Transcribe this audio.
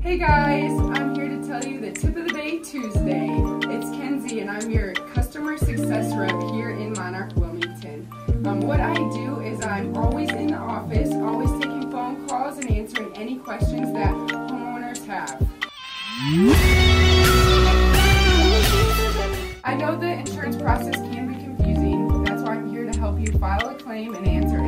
Hey guys, I'm here to tell you the tip of the day Tuesday. It's Kenzie and I'm your customer success rep here in Monarch, Wilmington. What I do is I'm always in the office, always taking phone calls and answering any questions that homeowners have. I know the insurance process can be confusing. That's why I'm here to help you file a claim and answer